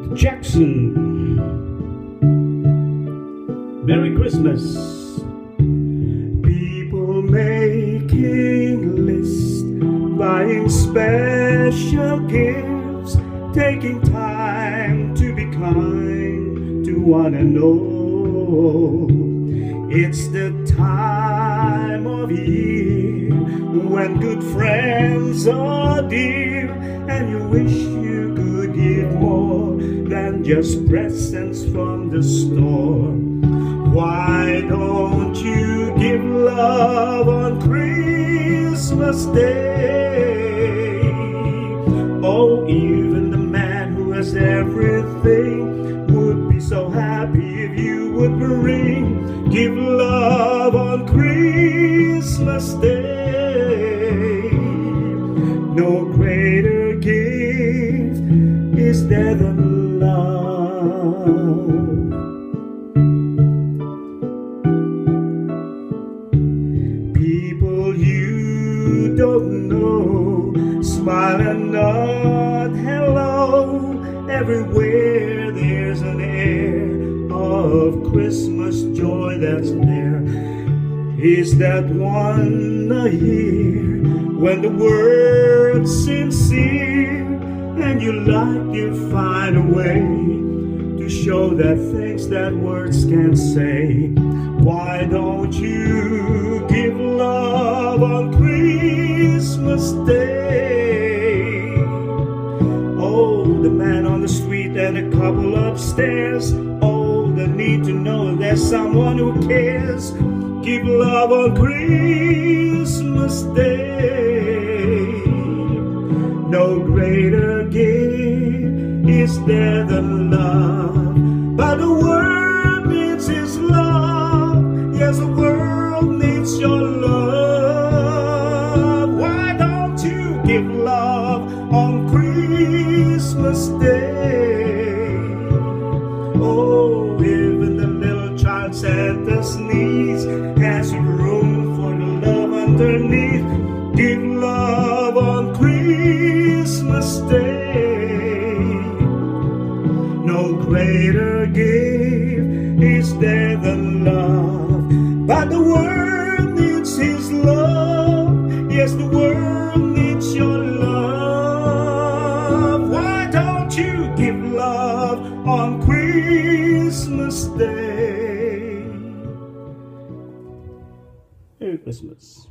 Jackson. Merry Christmas. People making lists, buying special gifts, taking time to be kind to one and all. It's the time of year when good friends are dear, and you wish you could give more than just presents from the store. Why don't you give love on Christmas Day? Oh, even the man who has everything would be so happy if you would bring. Give love on Christmas Day. No greater gift is there than love. People you don't know smile and nod hello. Everywhere there's an air of Christmas joy that's there. Is that one a year when the world's sincere, and you like to find a way to show that things that words can't say? Why don't you give love on Christmas Day? Oh, the man on the street and a couple upstairs, oh, the need to know there's someone who cares. Give love on Christmas Day. No greater gift is there than love, but the world needs His love. Yes, the world needs your love. Why don't you give love on Christmas Day? Oh, even the little child Santa's knees has room for the love underneath. Give love on Christmas Day. No greater gift is there than love, but the world needs His love. Yes, the world needs your love. Why don't you give love on Christmas Day? Merry Christmas.